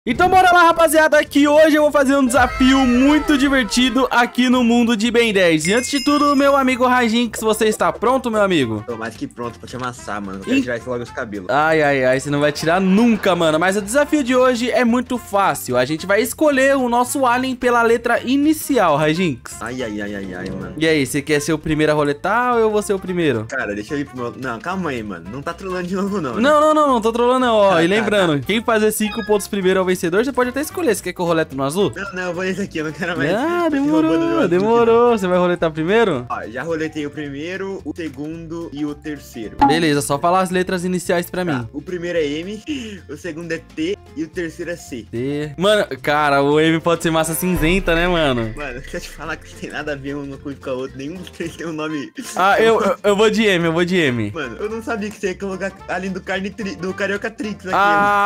Então bora lá, rapaziada, que hoje eu vou fazer um desafio muito divertido aqui no mundo de Ben 10. E antes de tudo, meu amigo Rajinx, você está pronto, meu amigo? Tô mais que pronto pra te amassar, mano. Eu quero tirar isso logo os cabelos. Ai, você não vai tirar nunca, mano. Mas o desafio de hoje é muito fácil. A gente vai escolher o nosso alien pela letra inicial, Rajinx. Ai, mano. E aí, você quer ser o primeiro a roletar ou eu vou ser o primeiro? Cara, deixa eu ir pro meu... Não, calma aí, mano. Não tá trolando de novo, não. Né? Não tô trolando não, ó. E lembrando, quem fazer 5 pontos primeiro é o vencedor. Você pode até escolher. Você quer que eu rolete no azul? Não, eu vou nesse aqui. Eu não quero mais. Ah, demorou. Você vai roletar primeiro? Ó, já roletei o primeiro, o segundo e o terceiro. Beleza, só falar as letras iniciais pra mim. O primeiro é M, o segundo é T e o terceiro é C. T. Mano, cara, o M pode ser massa cinzenta, né, mano? Mano, deixa eu te falar que não tem nada a ver uma coisa com a outra. Nenhum dos três tem um nome. Ah, eu vou de M, Mano, eu não sabia que você ia colocar além do Carioca Trix aqui.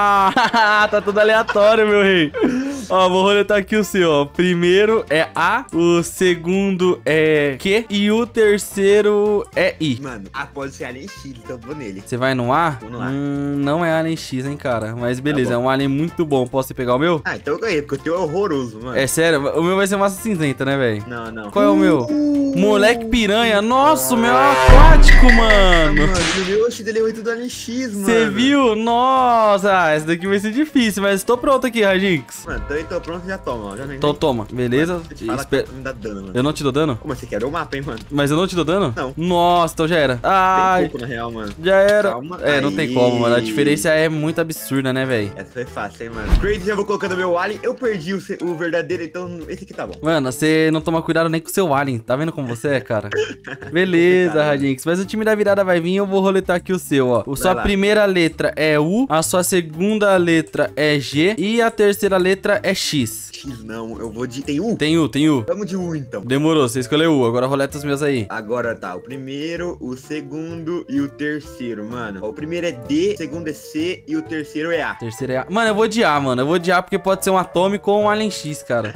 Ah, tá tudo aleatório, meu rei. Ó, vou roletar aqui o seu, ó. Primeiro é A, o segundo é Q e o terceiro é I. Mano, A pode ser alien X, então vou nele. Você vai no A? Vou no A. Não é alien X, hein, cara. Mas beleza, Tá é um alien muito bom. Posso pegar o meu? Ah, então eu ganhei, porque o teu é horroroso, mano. É sério, o meu vai ser massa cinzenta, né, velho? Não. Qual é o meu? Moleque piranha. Nossa, o meu é aquático, mano. Mano, o meu dele é 8 do alien X, mano. Você viu? Nossa, essa daqui vai ser difícil, mas tô pronto aqui, Rajinx. Mano, então eu tô pronto, já toma, ó. Então toma, beleza? Me dá dano, mano. Eu não te dou dano? Como você quer? O mapa, hein, mano? Mas eu não te dou dano? Não. Nossa, então já era. Ai, Tem pouco, na real, mano. já era. Calma. É, não tem como, mano. A diferença é muito absurda, né, velho? Essa foi fácil, hein, mano. Crazy, já vou colocando meu alien. Eu perdi o verdadeiro, então esse aqui tá bom. Mano, você não toma cuidado nem com o seu alien. Tá vendo como você é, cara? Beleza, Rajinx. Mas o time da virada vai vir e eu vou roletar aqui o seu, ó. A sua primeira letra é U, a sua segunda letra é G e a terceira letra é X. X não, eu vou de... Tem U? Tem U. Vamos de U, então. Demorou, você escolheu U. Agora roleta os meus aí. Agora tá, o primeiro, o segundo e o terceiro, mano. Ó, o primeiro é D, o segundo é C e o terceiro é A. Terceiro é A. Mano, eu vou de A, mano. Eu vou de A porque pode ser um atômico ou um alien X, cara.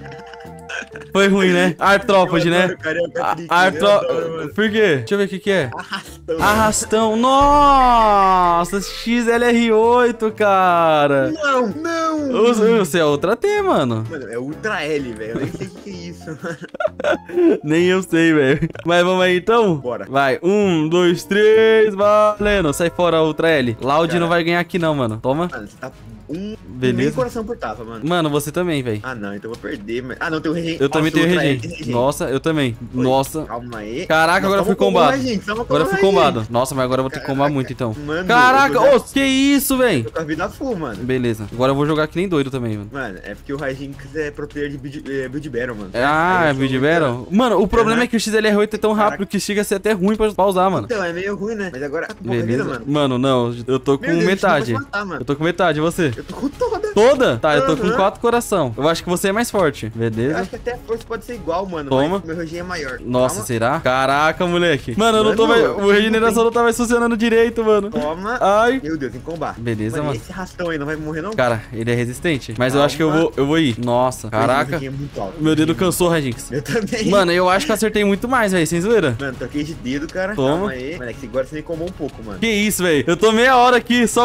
Foi ruim, né? Artrópode, né? Por quê? Deixa eu ver o que é. Arrastão. Nossa, XLR8, cara. Não. Você é outra T, mano. Mano, é Ultra L, velho. Eu nem sei o que é isso, mano. Nem eu sei, velho. Mas vamos aí, então? Bora. Vai, 1, 2, 3, valendo. Sai fora, Ultra L. Loud não vai ganhar aqui não, mano. Toma. Mano, você tá... Beleza. Meio coração por tapa, mano. Mano, você também, velho. Ah, não, então eu vou perder, mas... Ah, não, tem o regen. Eu também tenho regen. Nossa, eu também. Foi. Nossa. Calma aí. Caraca, agora eu fui combado. Agora eu fui combado. Nossa, mas agora eu vou ter que combar muito, então. Mano, caraca, ô, que isso, velho? Tô com a vida full, mano. Beleza. Agora eu vou jogar que nem doido também, mano. Mano, é porque o Rajinx é pro player de Build Battle, mano. Ah, é Build Battle? Mano, o problema é que o XLR8 é tão rápido que chega a ser até ruim pra usar, mano. Então, é meio ruim, né? Mas agora tá com pouca beleza, vida, mano. Mano, não, eu tô com metade. Eu tô com metade, e você? Eu tô com toda. Toda? Tá, eu tô com 4 coração. Eu acho que você é mais forte. Beleza? Eu acho que até a força pode ser igual, mano. Toma. Mas meu regen é maior. Nossa, Calma. será? Caraca, moleque. Mano, eu não tô mais... O regeneração não tá mais funcionando direito, mano. Toma. Ai. Meu Deus, em combate. Beleza, mano. Esse rastão aí não vai morrer, não? Cara, ele é resistente. Mas eu acho que eu vou ir. Nossa, caraca. É muito alto. Meu dedo cansou, Rajinx. Eu também. Mano, eu acho que eu acertei muito mais, velho. Sem zoeira. Mano, troquei de dedo, cara. Toma. Calma aí. Mano, é que agora você me combou um pouco, mano. Que isso, velho. Eu tô meia hora aqui só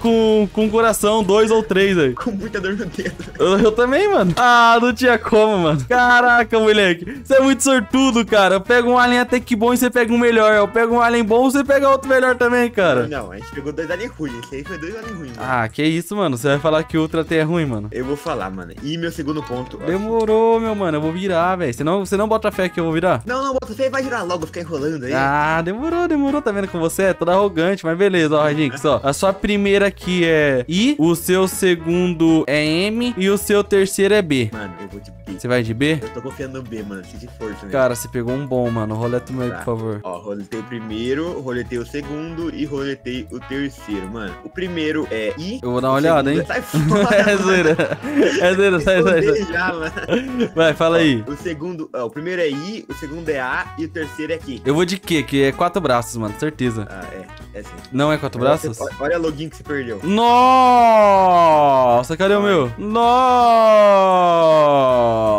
com coração 2 ou 3, velho. Com muita dor no dedo. Eu também, mano. Ah, não tinha como, mano. Caraca, moleque. Você é muito sortudo, cara. Eu pego um alien até que bom e você pega um melhor. Eu pego um alien bom e você pega outro melhor também, cara. Não, a gente pegou 2 aliens ruins. Esse aí foi 2 aliens ruins, mano. Ah, que isso, mano. Você vai falar que o Ultra T é ruim, mano. Eu vou falar, mano. E meu segundo ponto. Demorou, meu mano. Eu vou virar, velho. Você não bota fé que eu vou virar? Não, bota fé, vai girar logo, ficar enrolando aí. Ah, demorou. Tá vendo como você é? Toda arrogante, mas beleza, ó, Rajinx, ó. A sua primeira aqui é I, o seu segundo é M e o seu terceiro é B. Mano, eu vou de B. Você vai de B? Eu tô confiando no B, mano. Se de força, né? Cara, você pegou um bom, mano. Roleta o meu aí, por favor. Ó, roletei o primeiro, roletei o segundo e roletei o terceiro, mano. O primeiro é I. Eu vou dar uma olhada, hein? Sai fora. É zoeira. É zoeira, sai. Já, mano. Vai, fala aí. O segundo, ó, o primeiro é I, o segundo é A e o terceiro é Q. Eu vou de Q, que é 4 braços, mano, certeza. Ah, é sim. Não é 4 braços? Olha a login que você perdeu. Nossa, cadê o meu? Nossa.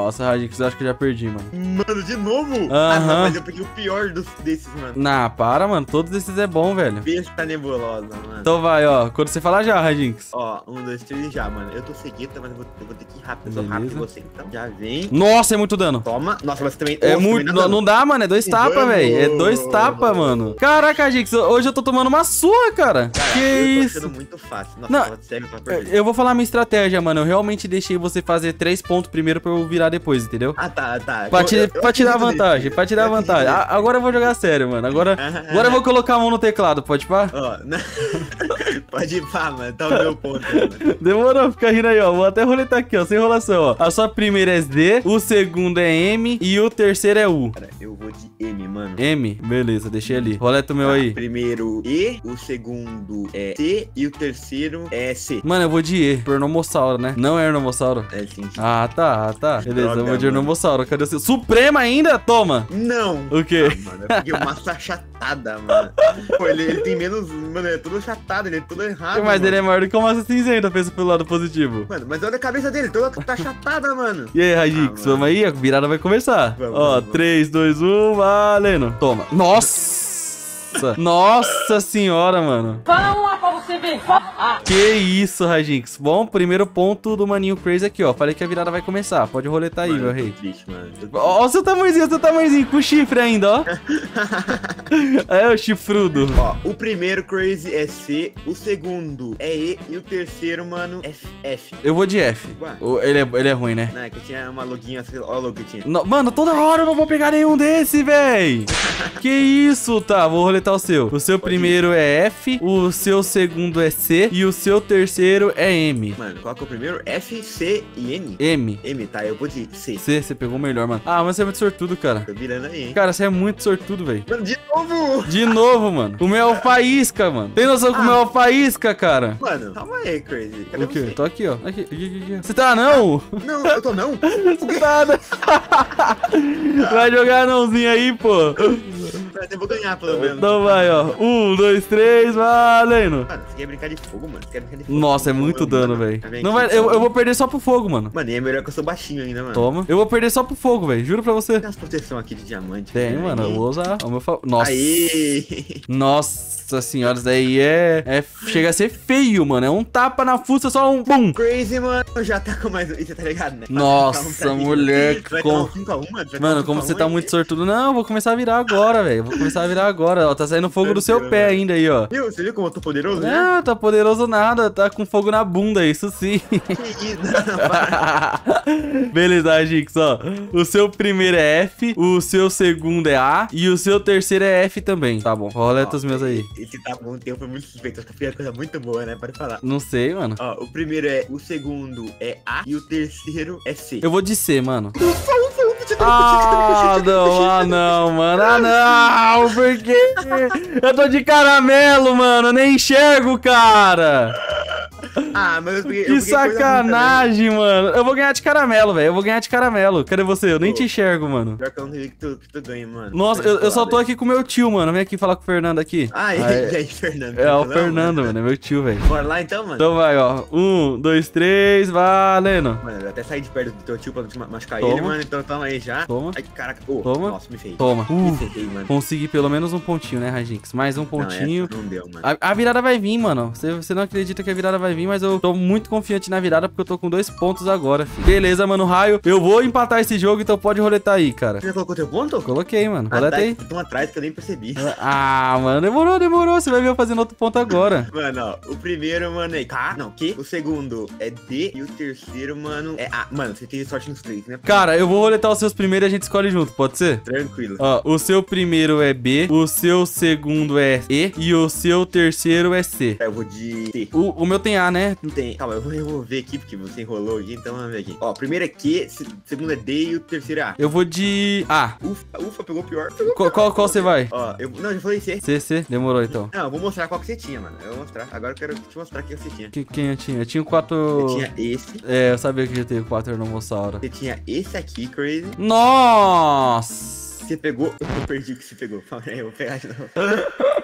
Nossa, Radix, eu acho que eu já perdi, mano. Mano, de novo? Aham. Mas eu peguei o pior desses, mano. Nah, para, mano. Todos esses é bom, velho. Besta nebulosa, mano. Então vai, ó. Quando você falar já, Radix. Ó, 1, 2, 3 já, mano. Eu tô cegueta, mas eu vou ter que ir rápido. Eu sou rápido que você, então. Já vem. Nossa, é muito dano. Toma. Nossa, você também... É Nossa, muito... também Não dá, mano. É 2 tapas, velho. É 2 tapas, mano. Caraca, Radix. Hoje eu tô tomando uma sua, cara. Que eu tô isso? achando muito fácil. Nossa, Não, sério, pra perder. eu vou falar minha estratégia, mano. Eu realmente deixei você fazer 3 pontos primeiro pra eu virar depois, entendeu? Ah, tá. Pra tirar a vantagem, pra tirar a vantagem. Agora eu vou jogar sério, mano. Agora eu vou colocar a mão no teclado, pode pá? Ó, pode ir pá, mano. Tá o meu ponto, mano. Demorou, fica rindo aí, ó. Vou até roletar aqui, ó, sem enrolação, ó. A sua primeira é D, o segundo é M e o terceiro é U. Cara, eu vou de M, mano. M? Beleza, deixei ali. Roleta o meu aí. Primeiro E, o segundo é C e o terceiro é C. Mano, eu vou de E, por Ernomossauro, né? Não é Ernomossauro. É sim. Ah, tá. Beleza, Droga, eu vou de mano. Ernomossauro. Cadê o seu? Suprema ainda? Toma! Não! O quê? Mano, eu peguei uma achatada, mano. Pô, ele tem menos... Mano, ele é todo achatado, ele é todo errado, Mas mano. ele é maior do que uma massa cinzenta, pensa pelo lado positivo. Mano, mas olha a cabeça dele, toda tá achatada, mano. E aí, Radix, vamos aí? A virada vai começar. Ó, Vamos. 3, 2, 1, valendo. Toma. Nossa! Nossa senhora, mano. Fala pra você ver. Que isso, Radix. Bom, primeiro ponto do maninho Crazy aqui, ó. Falei que a virada vai começar. Pode roletar aí, Mano, meu eu tô rei. triste, mano. Ó o seu tamanhozinho, com chifre ainda, ó. É o chifrudo. Ó, o primeiro Crazy é C, o segundo é E e o terceiro, mano, é F. Eu vou de F. Ué. Ele é ruim, né? Não, é que tinha uma loguinha, olha o logo que tinha. Mano, toda hora eu não vou pegar nenhum desse, véi. Que isso, tá? Vou roletar o seu. O seu primeiro é F, o seu segundo é C e o seu terceiro é M. Mano, qual que é o primeiro? F, C e N? M. M, tá, eu vou de C. C, você pegou o melhor, mano. Ah, mas você é muito sortudo, cara. Tô virando aí, hein? Cara, você é muito sortudo, velho. Mano, de novo! De novo, mano. O meu é o faísca, mano. Tem noção que o meu é o faísca, cara? Mano, calma aí, Crazy. Cadê O quê? você? Tô aqui, ó. Aqui. Você tá não? Não, eu tô não? Você tá não? Vai jogar nãozinho aí, pô. Mas eu vou ganhar, pelo menos. Então vai, ó. 1, 2, 3, valendo. Mano, você quer brincar de fogo, mano? Você quer brincar de fogo? Nossa, é muito dano, Mano, velho. vem Não aqui, vai, eu vou perder só pro fogo, mano. Mano, e é melhor que eu sou baixinho ainda, mano. Toma. Eu vou perder só pro fogo, velho. Juro pra você. Tem umas proteção aqui de diamante. Tem, né? mano. Eu vou usar ao meu favor. Nossa. Aê! Nossa senhora, isso daí chega a ser feio, mano. É um tapa na fuça, só um bum. Crazy, mano, já tá com mais... Você tá ligado, né? Nossa, moleque. Vai tomar um 5 a 1, mano. Mano, como você tá muito sortudo. Não, eu vou começar a virar agora, velho. Vou começar a virar agora. Ó, tá saindo fogo do seu pé ainda aí, ó. Viu? Você viu como eu tô poderoso, né? Não, tá poderoso nada. Tá com fogo na bunda, isso sim. Que isso? Não, para. Beleza, Gix, ó. O seu primeiro é F, o seu segundo é A e o seu terceiro é F também. Tá bom, roleta os meus aí. Esse tá bom tempo, foi muito suspeito. Acho que foi uma coisa muito boa, né? Pode falar. Não sei, mano. Ó, o primeiro é... O segundo é A e o terceiro é C. Eu vou de C, mano. Ah, não, mano. Ah, não, por quê? Eu tô de caramelo, mano. Eu nem enxergo, cara. Ah, mas eu peguei... Que sacanagem, mano. Eu vou ganhar de caramelo, velho. Eu vou ganhar de caramelo. Cadê você? Eu nem te enxergo, mano. Pior que eu não vi que tu ganha, mano. Nossa, eu só tô aqui com o meu tio, mano. Vem aqui falar com o Fernando aqui. Ah, e aí, Fernando? É o Fernando, mano. É meu tio, velho. Bora lá então, mano? Então vai, ó. 1, 2, 3, valendo. Mano, eu até saí de perto do teu tio pra não te machucar Toma. ele, mano. Então toma aí já. Toma. Ai, caraca. Oh, Toma. Nossa, me fez. Toma. Me ferrei, mano. Consegui pelo menos um pontinho, né, Rajix? Mais um pontinho. Não, essa não deu, mano. A virada vai vir, mano. Você não acredita que a virada vai vir, mas eu tô muito confiante na virada porque eu tô com 2 pontos agora, filho. Beleza, mano, Raio. Eu vou empatar esse jogo, então pode roletar aí, cara. Você já colocou teu ponto? Coloquei, mano. Roleta aí. Estão atrás que eu nem percebi. Ah, mano, demorou. Você vai ver eu fazendo outro ponto agora. Mano, ó, o primeiro, mano, é K. Não, Q. O segundo é D. E o terceiro, mano, é A. Mano, você tem sorte nos 3, né? Cara, eu vou roletar os seus primeiros e a gente escolhe junto, pode ser? Tranquilo. Ó, o seu primeiro é B, o seu segundo é E e o seu terceiro é C. Eu vou de T. O meu tem A, né? Não tem. Calma, eu vou ver aqui, porque você enrolou aqui, então vamos ver aqui. Ó, o primeiro é Q, segundo é D e o terceiro é A. Eu vou de A. Ufa, pegou o pior. Qual você vai? Ó, não, já falei C. C. Demorou, então. Não, eu vou mostrar qual que você tinha, mano. Eu vou mostrar. Agora eu quero te mostrar o que você tinha. Quem eu tinha? Eu tinha 4... Você tinha esse. É, eu sabia que eu tenho 4 Ernomossauro. Você tinha esse aqui, Crazy. Nossa! Você pegou... Eu perdi o que você pegou. Calma aí, eu vou pegar de novo.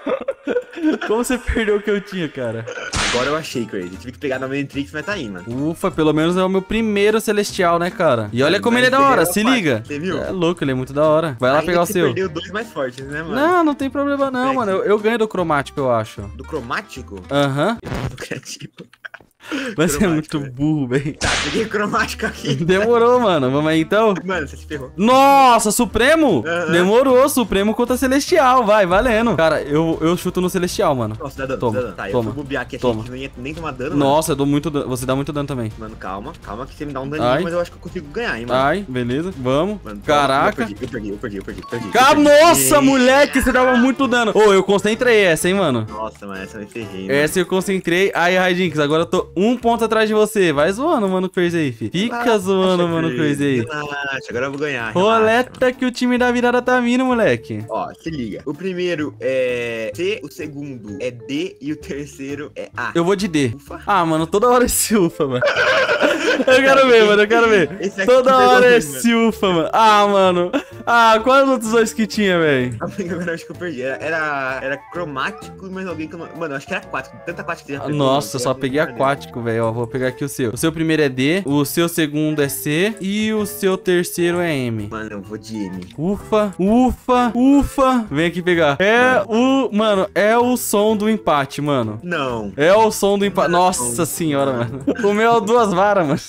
Como você perdeu o que eu tinha, cara? Agora eu achei, Crazy. Tive que pegar no Omnitrix, mas tá aí, mano. Ufa, pelo menos é o meu primeiro celestial, né, cara? E olha como ele é da hora, se liga. Você viu? É louco, ele é muito da hora. Vai lá pegar o seu. Você perdeu 2 mais fortes, né, mano? Não, não tem problema não, mano. Eu ganho do cromático, eu acho. Do cromático? Aham. Do criativo. Mas você é muito burro, velho. Tá, peguei cromático aqui. Demorou, mano. Vamos aí, então? Mano, você se ferrou. Nossa, Supremo? Demorou, Supremo contra Celestial. Vai, valendo. Cara, eu chuto no Celestial, mano. Nossa, dá dano, Toma, dá dano. Tá, toma, eu fui bobear aqui, achei toma. que não ia nem tomar dano, Nossa, eu dou muito dano. Você dá muito dano também. Mano, calma que você me dá um daninho, Ai. mas eu acho que eu consigo ganhar, hein, mano. Ai, beleza. Vamos. Mano, Caraca. Eu perdi. Nossa, moleque, você dava muito dano. Ô, eu concentrei essa, hein, mano. Nossa, mano, essa eu me ferrei, mano. Essa eu concentrei. Aí, Raidinks, agora eu tô 1 ponto atrás de você. Vai zoando, mano, Crazy aí, fi. Fica zoando, mano, Crazy aí. Relaxa, agora eu vou ganhar. Roleta que o time da virada tá vindo, moleque. Ó, se liga. O primeiro é C, o segundo é D e o terceiro é A. Eu vou de D. Ufa. Ah, mano, toda hora esse ufa, mano. Eu quero ver, mano, eu quero ver. Esse aqui Toda pegou hora ruim, esse ufa, mano. Ah, mano. Ah, quais os outros dois que tinha, velho? Agora eu acho que eu perdi. Era cromático, mas alguém que eu não... Mano, eu acho que era aquático. Tanta aquático que você já pegou, Nossa, eu só mano, peguei eu não aquático, velho. Ó, vou pegar aqui o seu. O seu primeiro é D, o seu segundo é C e o seu terceiro é M. Mano, eu vou de M. Ufa, ufa, ufa. Vem aqui pegar. Mano, é o som do empate, mano. Não. É o som do empate. Nossa senhora, mano. O meu é o 2 varas, mano.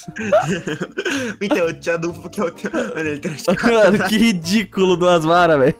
Então, eu tinha duplo que é o teu. Mano, ele tem Mano, que ridículo 2 varas, velho.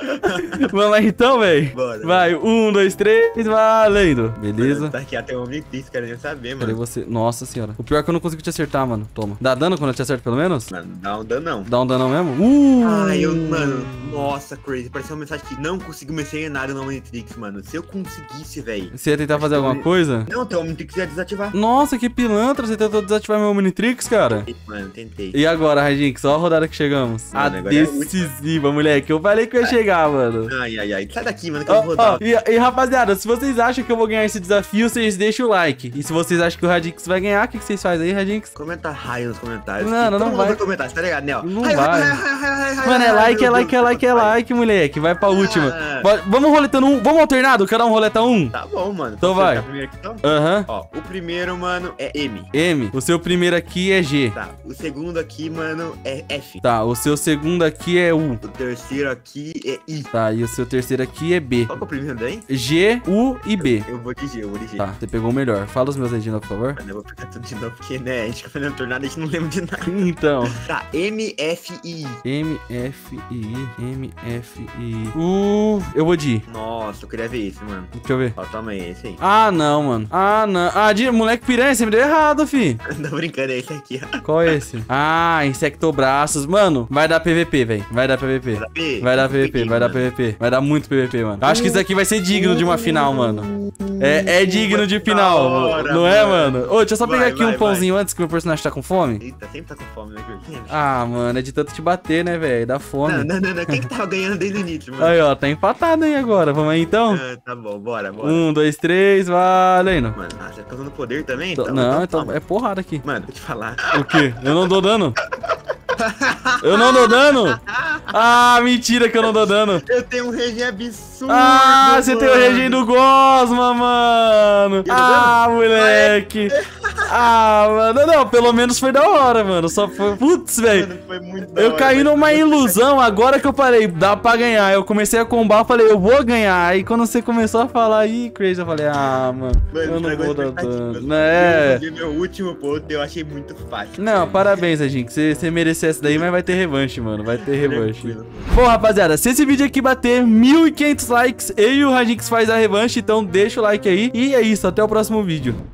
Vamos lá então, velho? Bora. Vai, 1, 2, 3, valendo. Beleza. Tá aqui até o Omnitrix, quero nem saber, Cadê mano. você? Nossa senhora. O pior é que eu não consigo te acertar, mano. Toma. Dá dano quando eu te acerto, pelo menos? Mano, dá um danão. Dá um danão mesmo? Ai, mano, nossa, Crazy. Pareceu uma mensagem que não consigo mexer em nada no Omnitrix, mano. Se eu conseguisse, velho. Você ia tentar fazer alguma coisa? Não, teu Omnitrix ia desativar. Nossa, que pilantra. Você tentou desativar meu Omnitrix, cara? Mano, tentei. E agora, Raidinx? Só a rodada que chegamos. Mano, A agora é a decisiva, moleque. Eu falei que eu ia chegar, mano. Ai. Sai daqui, mano, que eu vou rodar. E rapaziada, se vocês acham que eu vou ganhar esse desafio, vocês deixam o like. E se vocês acham que o Radix vai ganhar, o que vocês fazem aí, Radix? Comenta raio nos comentários. Não, não vai. Comentar, tá ligado, Nel? Não vai. Mano, é like, moleque. Vai pra última. Vamos roletando um. Vamos alternado? Cada um roleta um? Tá bom, mano. Então vai. Aham. Ó, o primeiro, mano, é M. M. O seu primeiro aqui é G. Tá. O segundo aqui, mano, é F. Tá. O seu segundo aqui é U. O terceiro aqui é I. Tá. E o seu terceiro aqui é B. Qual que é o primeiro daí? G, U e B. Eu vou de G. Tá. Você pegou o melhor. Fala os meus aí de novo, por favor. Mano, eu vou pegar tudo de novo, porque, né, a gente fica fazendo tornado e a gente não lembra de nada. Então. Tá, M, F e I. M, F, I. M, F, I. Eu vou de I. Nossa, eu queria ver esse, mano. Deixa eu ver. Ó, toma aí, esse aí. Ah, não, mano. Ah, não. Ah, moleque piranha, você me deu errado, fi. Não brincando, é esse aqui, ó. Qual é esse? Ah, insectobraços. Mano, vai dar PVP, velho. Vai dar PVP. Vai dar PVP, vai dar PVP. Vai dar muito PVP, mano. Acho que isso aqui vai ser digno de uma final, mano. É digno de final, hora, não é, mano? Ô, deixa eu só pegar aqui um pãozinho antes que meu personagem tá com fome. Eita, sempre tá com fome, né, Gordinho? Ah, mano, é de tanto te bater, né, velho? Dá fome. Não. Quem que tava ganhando desde o início, mano? Aí, ó, tá empatado aí agora. Vamos aí, então? Tá bom, bora. 1, 2, 3, valendo. Mano, você tá usando poder também? Não, então é porrada aqui. Mano, vou te falar. O quê? Eu não dou dano? Eu não dou dano? Ah, mentira que eu não dou dano. Eu tenho um regen absurdo. Ah, você tem o regen do Gosma, mano. Ah, moleque. Ah, mano. Não, pelo menos foi da hora, mano. Só foi... Putz, velho. Eu caí numa ilusão. Agora que eu parei, dá pra ganhar. Eu comecei a combar, eu falei, eu vou ganhar. Aí quando você começou a falar aí, Crazy, eu falei, ah, mano, eu não vou dar dano. É. Meu último ponto eu achei muito fácil. Não, parabéns, gente. Você mereceu essa daí, mas vai ter revanche, mano. Vai ter revanche. Bom, rapaziada, se esse vídeo aqui bater 1.500 likes, eu e o Radix faz a revanche. Então deixa o like aí. E é isso, até o próximo vídeo.